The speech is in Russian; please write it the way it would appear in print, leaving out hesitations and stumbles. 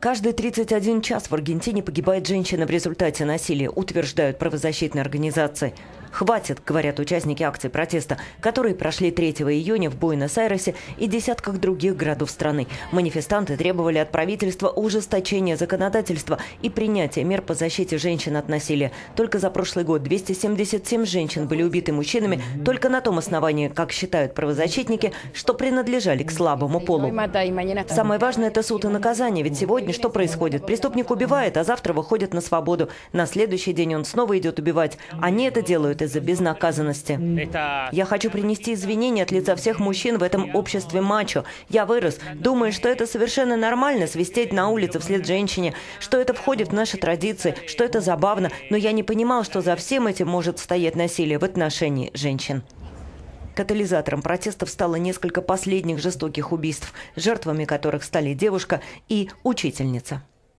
Каждый 31 час в Аргентине погибает женщина в результате насилия, утверждают правозащитные организации. «Хватит», говорят участники акций протеста, которые прошли 3 июня в Буэнос-Айресе и десятках других городов страны. Манифестанты требовали от правительства ужесточения законодательства и принятия мер по защите женщин от насилия. Только за прошлый год 277 женщин были убиты мужчинами только на том основании, как считают правозащитники, что принадлежали к слабому полу. Самое важное – это суд и наказание, ведь сегодня что происходит? Преступник убивает, а завтра выходит на свободу. На следующий день он снова идет убивать. Они это делают из-за безнаказанности. Я хочу принести извинения от лица всех мужчин в этом обществе мачо. Я вырос, думая, что это совершенно нормально свистеть на улице вслед женщине, что это входит в наши традиции, что это забавно, но я не понимал, что за всем этим может стоять насилие в отношении женщин. Катализатором протестов стало несколько последних жестоких убийств, жертвами которых стали девушка и учительница.